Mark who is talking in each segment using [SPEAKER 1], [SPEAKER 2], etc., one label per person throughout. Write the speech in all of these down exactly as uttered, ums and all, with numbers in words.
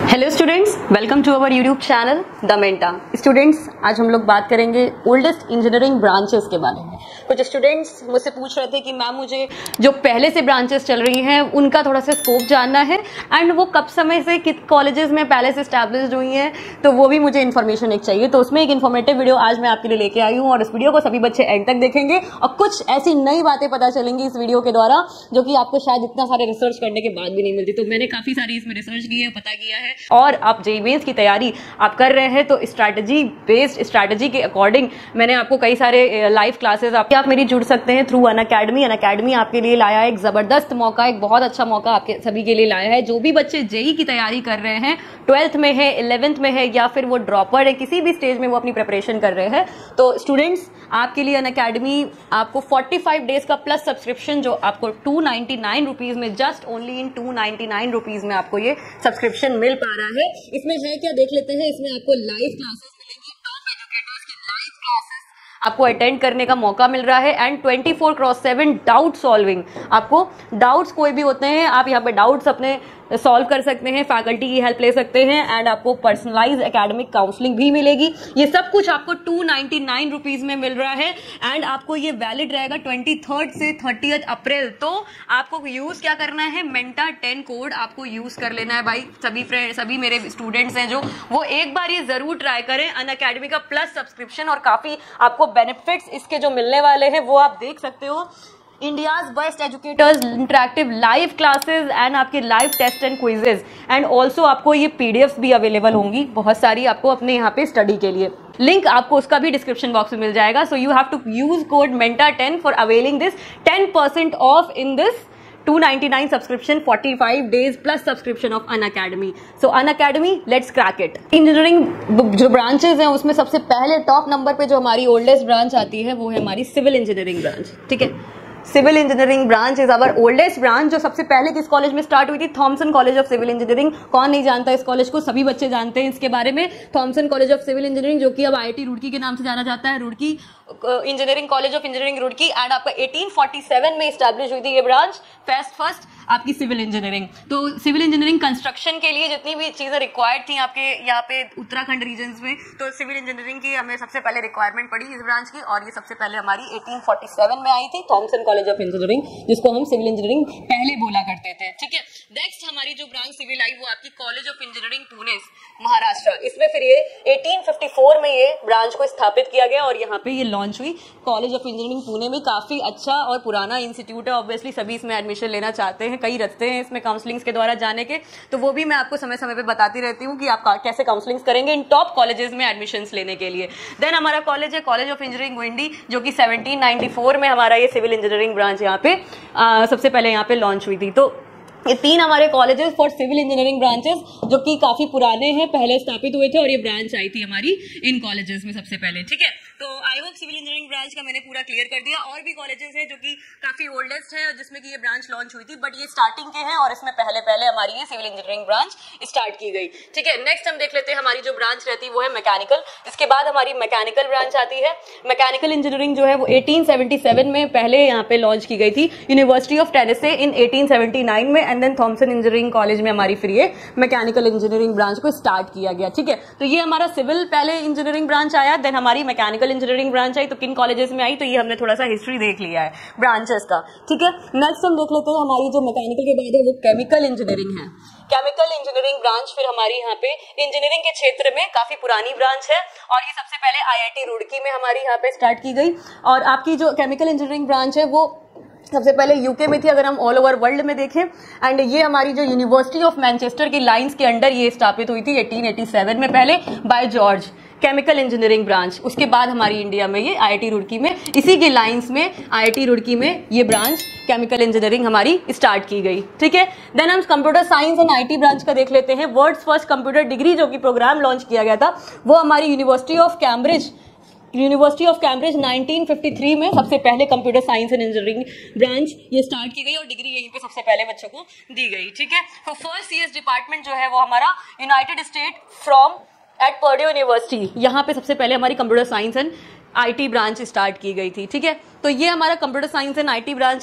[SPEAKER 1] Hello students, welcome to our YouTube channel the Menta. Students, आज हम लोग बात करेंगे ओल्डेस्ट इंजीनियरिंग ब्रांचेस के बारे में। कुछ स्टूडेंट्स मुझसे पूछ रहे थे कि मैम मुझे जो पहले से ब्रांचेस चल रही हैं उनका थोड़ा सा स्कोप जानना है एंड वो कब समय से किस कॉलेजेस में पहले से स्टैब्लिश्ड हुई हैं, तो वो भी मुझे इन्फॉर्मेशन एक चाहिए। तो उसमें एक इन्फॉर्मेटिव वीडियो आज मैं आपके लिए लेके आई हूँ और इस वीडियो को सभी बच्चे एंड तक देखेंगे और कुछ ऐसी नई बातें पता चलेंगी इस वीडियो के द्वारा जो कि आपको शायद इतना सारे रिसर्च करने के बाद भी नहीं मिलती। तो मैंने काफी सारी इसमें रिसर्च की है, पता किया है। और आप जेईई मेंस की तैयारी आप कर रहे हैं तो स्ट्रैटेजी बेस्ड स्ट्रैटेजी के अकॉर्डिंग मैंने आपको कई सारे लाइव क्लासेस आप, आप मेरी जुड़ सकते हैं थ्रू अनअकैडमी। अनअकैडमी आपके लिए लाया है एक जबरदस्त मौका, एक बहुत अच्छा मौका आपके सभी के लिए लाया है। जो भी बच्चे जेईई की तैयारी कर रहे हैं, ट्वेल्थ में है, इलेवेंथ में है या फिर वो ड्रॉपर है, किसी भी स्टेज में वो अपनी प्रिपरेशन कर रहे हैं, तो स्टूडेंट्स आपके लिए अनअकैडमी आपको पैंतालीस डेज का प्लस सब्सक्रिप्शन जो आपको टू नाइनटी नाइन रुपीज में, just only in two ninety nine rupees में आपको ये सब्सक्रिप्शन मिल पा रहा है। इसमें है क्या देख लेते हैं। इसमें आपको लाइव क्लासेस मिलेंगी, टॉप एजुकेटर्स की लाइव क्लासेस आपको अटेंड करने का मौका मिल रहा है and twenty four cross seven doubt solving. आपको डाउट्स कोई भी होते हैं, आप यहाँ पे डाउट्स अपने सॉल्व कर सकते हैं, फैकल्टी की हेल्प ले सकते हैं एंड आपको पर्सनलाइज एकेडमिक काउंसलिंग भी मिलेगी। ये सब कुछ आपको टू नाइनटी नाइन रुपीज में मिल रहा है एंड आपको ये वैलिड रहेगा ट्वेंटी थर्ड से थर्टियथ अप्रैल। तो आपको यूज क्या करना है, मेंटा टेन कोड आपको यूज कर लेना है भाई। सभी फ्रेंड सभी मेरे स्टूडेंट्स हैं जो वो एक बार ये जरूर ट्राई करें अनअकैडमी का प्लस सब्सक्रिप्शन और काफी आपको बेनिफिट्स इसके जो मिलने वाले हैं वो आप देख सकते हो। India's best educators, interactive live classes and आपके live test and quizzes and also आपको ये पीडीएफ्स भी अवेलेबल होंगी बहुत सारी आपको अपने यहाँ पे स्टडी के लिए। लिंक आपको उसका भी डिस्क्रिप्शन बॉक्स में मिल जाएगा। So you have to use code Menta ten for availing this ten percent off in this two ninety nine subscription, forty five days plus subscription of Unacademy. So Unacademy, let's crack it. Engineering जो branches हैं उसमें सबसे पहले top number पे जो हमारी oldest branch आती है वो है हमारी सिविल इंजीनियरिंग ब्रांच। ठीक है, civil engineering branch is our oldest branch. जो सबसे पहले किस कॉलेज में स्टार्ट हुई थी, Thomson college of civil engineering. कौन नहीं जानता इस कॉलेज को, सभी बच्चे जानते हैं इसके बारे में। Thomson college of civil engineering जो कि अब आईआईटी रुड़की के नाम से जाना जाता है, Roorkee engineering college of engineering Roorkee and आपका एटीन फोर्टी सेवन में स्टैब्लिश हुई थी ये ब्रांच। फर्स्ट फर्स्ट आपकी सिविल इंजीनियरिंग। तो सिविल इंजीनियरिंग कंस्ट्रक्शन के लिए जितनी भी चीजें रिक्वायर्ड थी आपके यहाँ पे उत्तराखंड रीजन में, तो सिविल इंजीनियरिंग की हमें सबसे पहले रिक्वायरमेंट पड़ी इस ब्रांच की और ये सबसे पहले हमारी एटीन फोर्टी सेवन में आई थी, थॉमसन कॉलेज ऑफ इंजीनियरिंग, जिसको हम सिविल इंजीनियरिंग पहले बोला करते थे। ठीक है, नेक्स्ट हमारी जो ब्रांच सिविल आई वो आपकी college of engineering Pune Maharashtra. इसमें फिर ये एटीन फिफ्टी फोर में ये ब्रांच को स्थापित किया गया और यहाँ पे ये लॉन्च हुई। कॉलेज ऑफ इंजीनियरिंग पुणे में काफी अच्छा और पुराना इंस्टीट्यूट है, ऑब्वियसली सभी इसमें एडमिशन लेना चाहते हैं, कई रस्ते हैं इसमें काउंसलिंग के द्वारा जाने के, तो वो भी मैं आपको समय समय पे बताती रहती हूँ कि आप कैसे काउंसलिंग करेंगे इन टॉप कॉलेजेस में एडमिशन लेने के लिए। देन हमारा कॉलेज है कॉलेज ऑफ इंजीनियरिंग गुंडी, जो कि सेवनटीन नाइनटी फोर में हमारा ये सिविल इंजीनियरिंग ब्रांच यहाँ पे आ, सबसे पहले यहाँ पे लॉन्च हुई थी। तो ये तीन हमारे colleges for civil engineering branches जो कि काफी पुराने हैं, पहले स्थापित हुए थे और ये ब्रांच आई थी हमारी इन कॉलेजेस में सबसे पहले। ठीक है, तो I hope civil engineering branch का मैंने पूरा क्लियर कर दिया। और भी कॉलेजेस हैं जो कि काफी ओल्डेस्ट है जिसमें कि ये ब्रांच लॉन्च हुई थी, बट ये स्टार्टिंग के हैं और इसमें पहले पहले हमारी ये सिविल इंजीनियरिंग ब्रांच स्टार्ट की गई। ठीक है, नेक्स्ट हम देख लेते हैं हमारी जो ब्रांच रहती है वो है मैकेनिकल। इसके बाद हमारी मैकेनिकल ब्रांच आती है। मैकेनिकल इंजीनियरिंग जो है वो एटीन सेवेंटी सेवन में पहले यहाँ पे लॉन्च की गई थी, university of Tennessee in eighteen seventy nine में and then Thomson engineering college में हमारी फिर ये मैकेनिकल इंजीनियरिंग ब्रांच को स्टार्ट किया गया। ठीक है, तो ये हमारा सिविल पहले इंजीनियरिंग ब्रांच आया, देन हमारी मैकेनिकल इंजीनियरिंग ब्रांच आई। तो किन कॉलेजेस में आई, तो ये हमने थोड़ा सा हिस्ट्री देख लिया है ब्रांचेस का। ठीक है, नेक्स्ट हम देख लेते हैं हमारी जो मैकेनिकल के बाद है वो केमिकल इंजीनियरिंग है। केमिकल इंजीनियरिंग ब्रांच फिर हमारी यहाँ पे इंजीनियरिंग के क्षेत्र में काफी पुरानी ब्रांच है और ये सबसे पहले आईआईटी रुड़की में हमारी यहाँ पे स्टार्ट की गई। और आपकी जो केमिकल इंजीनियरिंग ब्रांच है वो सबसे पहले यूके में थी, अगर हम ऑल ओवर वर्ल्ड में देखें, एंड ये हमारी जो यूनिवर्सिटी ऑफ मैनचेस्टर की लाइंस के अंडर ये स्थापित हुई थी एटीन एटी सेवन में पहले by George, chemical engineering branch. उसके बाद हमारी इंडिया में ये आईआईटी रुड़की में, इसी के लाइंस में आईआईटी रुड़की में ये ब्रांच केमिकल इंजीनियरिंग हमारी स्टार्ट की गई। ठीक है, देन हम computer science and IT branch का देख लेते हैं। वर्ल्ड्स फर्स्ट कंप्यूटर डिग्री जो कि प्रोग्राम लॉन्च किया गया था वो हमारी university of Cambridge university of Cambridge nineteen fifty three में सबसे पहले computer science and engineering branch ये स्टार्ट की गई और डिग्री यहीं पे सबसे पहले बच्चों को दी गई। ठीक है, तो फर्स्ट सीएस डिपार्टमेंट जो है वो हमारा United State from at Purdue university, यहाँ पे सबसे पहले हमारी computer science and IT branch start की गई थी। ठीक है, तो ये हमारा computer science and IT branch का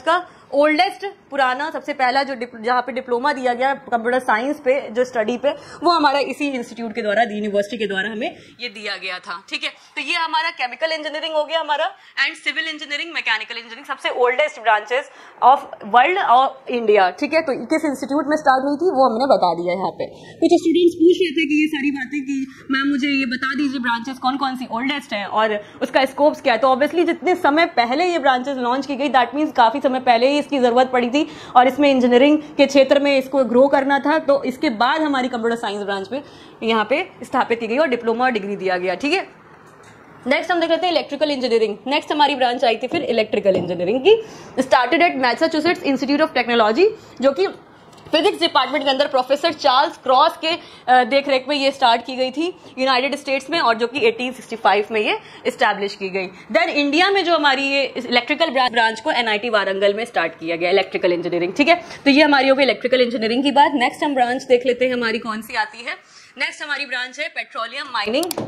[SPEAKER 1] ओल्डेस्ट पुराना सबसे पहला जो जहाँ पे डिप्लोमा दिया गया कंप्यूटर साइंस पे जो स्टडी पे, वो हमारा इसी इंस्टीट्यूट के द्वारा, यूनिवर्सिटी के द्वारा हमें ये दिया गया था। ठीक है, तो ये हमारा केमिकल इंजीनियरिंग हो गया हमारा, and civil engineering, mechanical engineering, सबसे ओल्डेस्ट ब्रांचेस ऑफ वर्ल्ड और इंडिया। ठीक है, तो किस इंस्टीट्यूट में स्टार्ट हुई थी वो हमने बता दिया यहाँ पे। कुछ स्टूडेंट्स पूछ रहे थे कि ये सारी बातें कि मैम मुझे ये बता दीजिए ब्रांचेस कौन कौन सी ओल्डेस्ट है और उसका स्कोप्स क्या है। तो ऑब्वियसली जितने समय पहले ये ब्रांचेस लॉन्च की गई, दैट मीन्स काफी समय पहले ही इसकी जरूरत पड़ी थी और इसमें इंजीनियरिंग के क्षेत्र में इसको ग्रो करना था। तो इसके बाद हमारी कंप्यूटर साइंस ब्रांच पे यहाँ पे स्थापित की गई और डिप्लोमा डिग्री दिया गया। ठीक है, नेक्स्ट हम देख लेते हैं इलेक्ट्रिकल इंजीनियरिंग। नेक्स्ट हमारी ब्रांच आई थी फिर इलेक्ट्रिकल इंजीनियरिंग की, started at Massachusetts institute of technology, जो कि फिजिक्स डिपार्टमेंट के अंदर प्रोफेसर चार्ल्स क्रॉस के देखरेख में ये स्टार्ट की गई थी यूनाइटेड स्टेट्स में, और जो कि अठारह सौ पैंसठ में ये एस्टैब्लिश की गई। देन इंडिया में जो हमारी ये इलेक्ट्रिकल ब्रांच को एनआईटी वारंगल में स्टार्ट किया गया, इलेक्ट्रिकल इंजीनियरिंग। ठीक है, तो ये हमारी हो गई इलेक्ट्रिकल इंजीनियरिंग की बात। नेक्स्ट हम ब्रांच देख लेते हैं हमारी कौन सी आती है। नेक्स्ट हमारी ब्रांच है petroleum mining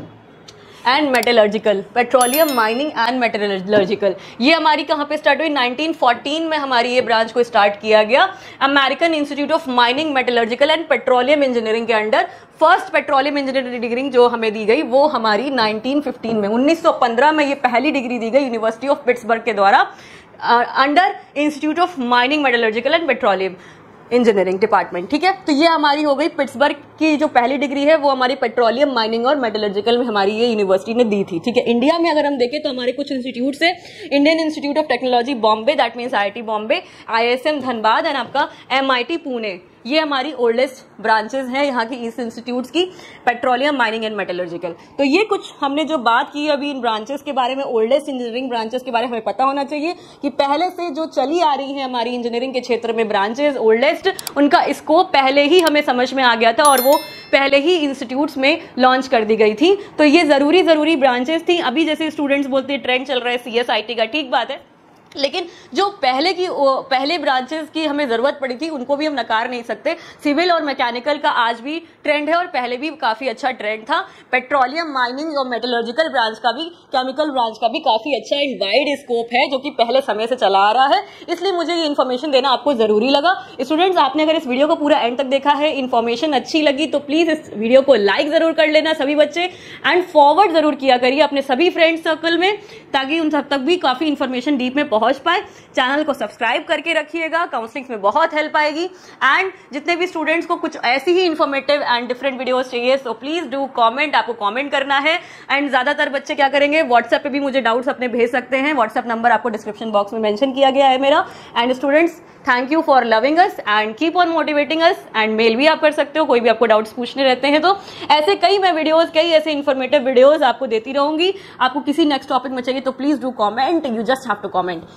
[SPEAKER 1] and metallurgical, petroleum mining and metallurgical. ये हमारी कहाँ पे स्टार्ट हुई? नाइनटीन फोर्टीन में हमारी ये ब्रांच को स्टार्ट किया गया American institute of mining, metallurgical and petroleum engineering के under. First petroleum engineering degree जो हमें दी गई वो हमारी नाइनटीन फिफ्टीन में, उन्नीस सौ पंद्रह में ये पहली डिग्री दी गई यूनिवर्सिटी ऑफ पिट्सबर्ग के द्वारा under institute of mining, metallurgical and petroleum engineering department. ठीक है, तो ये हमारी हो गई पिट्सबर्ग की जो पहली डिग्री है वो हमारी पेट्रोलियम माइनिंग और मेटलर्जिकल में हमारी ये यूनिवर्सिटी ने दी थी। ठीक है, इंडिया में अगर हम देखें तो हमारे कुछ इंस्टीट्यूट से Indian institute of technology Bombay, that means IIT Bombay, ISM Dhanbad and आपका एमआईटी पुणे, ये हमारी ओल्डेस्ट ब्रांचेस हैं यहाँ की इस इंस्टीट्यूट्स की, पेट्रोलियम माइनिंग एंड मेटलर्जिकल। तो ये कुछ हमने जो बात की अभी इन ब्रांचेस के बारे में, ओल्डेस्ट इंजीनियरिंग ब्रांचेस के बारे में हमें पता होना चाहिए कि पहले से जो चली आ रही है हमारी इंजीनियरिंग के क्षेत्र में ब्रांचेस ओल्डेस्ट, उनका स्कोप पहले ही हमें समझ में आ गया था और वो पहले ही इंस्टीट्यूट्स में लॉन्च कर दी गई थी। तो ये जरूरी जरूरी ब्रांचेस थी। अभी जैसे स्टूडेंट्स बोलते हैं ट्रेंड चल रहा है सीएसआईटी का, ठीक बात है, लेकिन जो पहले की पहले ब्रांचेस की हमें जरूरत पड़ी थी उनको भी हम नकार नहीं सकते। सिविल और मैकेनिकल का आज भी ट्रेंड है और पहले भी काफी अच्छा ट्रेंड था। पेट्रोलियम माइनिंग और मेटलर्जिकल ब्रांच का भी, केमिकल ब्रांच का भी काफी अच्छा एंड वाइड स्कोप है जो कि पहले समय से चला आ रहा है, इसलिए मुझे ये इन्फॉर्मेशन देना आपको जरूरी लगा। स्टूडेंट्स, आपने अगर इस वीडियो को पूरा एंड तक देखा है, इन्फॉर्मेशन अच्छी लगी तो प्लीज इस वीडियो को लाइक जरूर कर लेना सभी बच्चे, एंड फॉरवर्ड जरूर किया करिए अपने सभी फ्रेंड सर्कल में, ताकि उन सब तक भी काफी इन्फॉर्मेशन डीप में पहुंच पाए। चैनल को सब्सक्राइब करके रखिएगा, काउंसलिंग में बहुत हेल्प आएगी। एंड जितने भी स्टूडेंट्स को कुछ ऐसी ही इन्फॉर्मेटिव एंड डिफरेंट वीडियोस चाहिए सो प्लीज डू कमेंट, आपको कमेंट करना है। एंड ज्यादातर बच्चे क्या करेंगे, व्हाट्सएप पे भी मुझे डाउट्स अपने भेज सकते हैं, व्हाट्सएप नंबर आपको डिस्क्रिप्शन बॉक्स में मेंशन किया गया है मेरा। And students, thank you for loving us and keep on motivating us. And mail भी आप कर सकते हो, कोई भी आपको डाउट्स पूछने रहते हैं तो। ऐसे कई मैं वीडियोस, कई ऐसे इन्फॉर्मेटिव वीडियोस आपको देती रहूंगी। आपको किसी नेक्स्ट टॉपिक में चाहिए तो please do comment, you just have to comment.